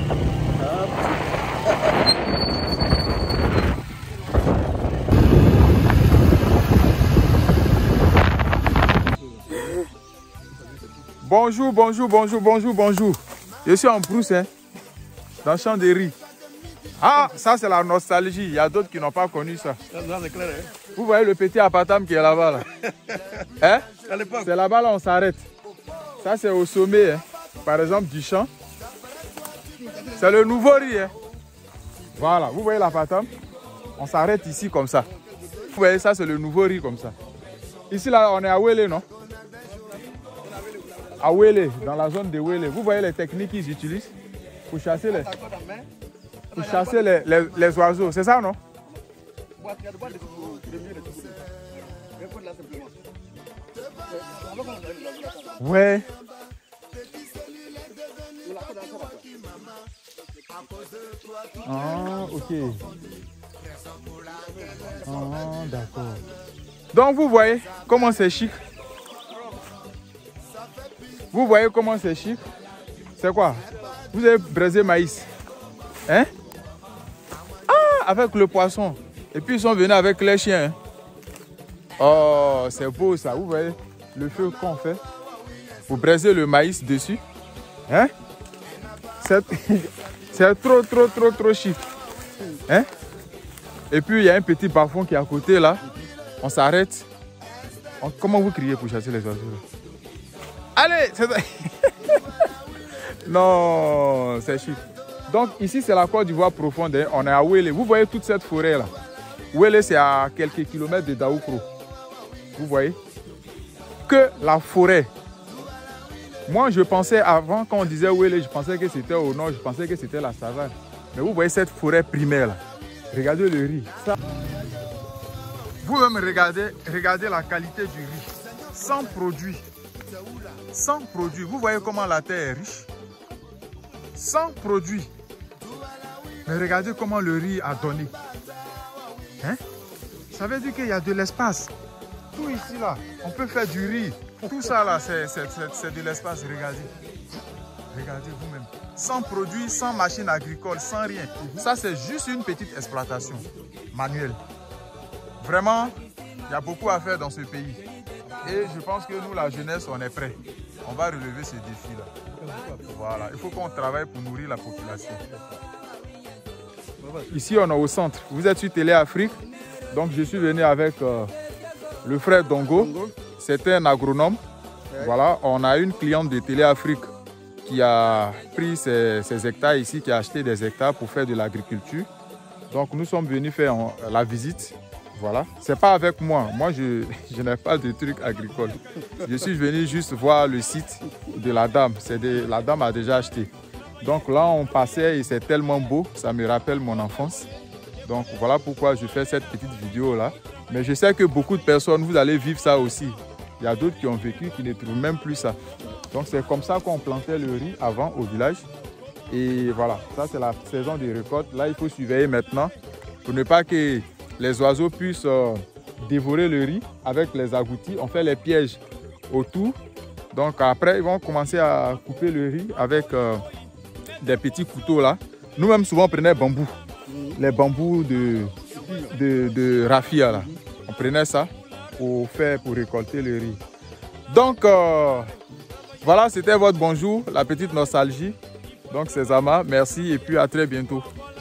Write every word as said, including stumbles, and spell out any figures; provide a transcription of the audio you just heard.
Bonjour, bonjour, bonjour, bonjour, bonjour. Je suis en brousse, hein, dans le champ de riz. Ah, ça c'est la nostalgie. Il y a d'autres qui n'ont pas connu ça. Vous voyez le petit apatam qui est là-bas, là. Hein? C'est là-bas, là, on s'arrête. Ça c'est au sommet, hein, par exemple, du champ. C'est le nouveau riz. Hein. Voilà, vous voyez l'apatam? On s'arrête ici comme ça. Vous voyez, ça c'est le nouveau riz comme ça. Ici, là, on est à Wele, non? À Wele, dans la zone de Wele. Vous voyez les techniques qu'ils utilisent pour chasser les, pour chasser les, les, les oiseaux. C'est ça, non? Ouais. Ah, ok. Ah, d'accord. Donc, vous voyez comment c'est chic. Vous voyez comment c'est chic? C'est quoi? Vous avez braisé maïs. Hein? Ah, avec le poisson. Et puis ils sont venus avec les chiens. Oh, c'est beau ça. Vous voyez le feu qu'on fait? Vous braisez le maïs dessus. Hein? C'est trop, trop, trop, trop chic. Hein? Et puis il y a un petit bas-fond qui est à côté là. On s'arrête. On... Comment vous criez pour chasser les oiseaux? Allez! Non, c'est chic. Donc ici c'est la Côte d'Ivoire profonde, hein. On est à Wele. Vous voyez toute cette forêt là. Wele c'est à quelques kilomètres de Daoukro. Vous voyez? Que la forêt. Moi je pensais avant quand on disait Wele, je pensais que c'était au nord, je pensais que c'était la savane. Mais vous voyez cette forêt primaire là. Regardez le riz. Ça... Vous-même regardez, regardez la qualité du riz. Sans produit. Sans produit. Vous voyez comment la terre est riche. Sans produit. Mais regardez comment le riz a donné. Hein? Ça veut dire qu'il y a de l'espace. Tout ici là, on peut faire du riz. Tout ça là, c'est de l'espace. Regardez. Regardez vous-même. Sans produit, sans machine agricole, sans rien. Ça c'est juste une petite exploitation manuelle. Vraiment, il y a beaucoup à faire dans ce pays. Et je pense que nous, la jeunesse, on est prêts. On va relever ces défis-là. Voilà, il faut qu'on travaille pour nourrir la population. Ici, on est au centre. Vous êtes sur Télé Afrique. Donc, je suis venu avec euh, le frère Dongo. C'était un agronome. Voilà, on a une cliente de Télé Afrique qui a pris ses, ses hectares ici, qui a acheté des hectares pour faire de l'agriculture. Donc, nous sommes venus faire euh, la visite. Voilà, c'est pas avec moi. Moi, je, je n'ai pas de trucs agricoles. Je suis venu juste voir le site de la dame. C'est de, la dame a déjà acheté. Donc là, on passait et c'est tellement beau. Ça me rappelle mon enfance. Donc voilà pourquoi je fais cette petite vidéo là. Mais je sais que beaucoup de personnes, vous allez vivre ça aussi. Il y a d'autres qui ont vécu, qui ne trouvent même plus ça. Donc c'est comme ça qu'on plantait le riz avant au village. Et voilà, ça c'est la saison des récoltes. Là, il faut surveiller maintenant pour ne pas que les oiseaux puissent euh, dévorer le riz avec les agoutis. On fait les pièges autour. Donc après, ils vont commencer à couper le riz avec euh, des petits couteaux là. Nous-mêmes, souvent, on prenait bambou. Les bambous de, de, de raffia là. On prenait ça pour faire, pour récolter le riz. Donc, euh, voilà, c'était votre bonjour, la petite nostalgie. Donc, c'est Zama. Merci et puis à très bientôt.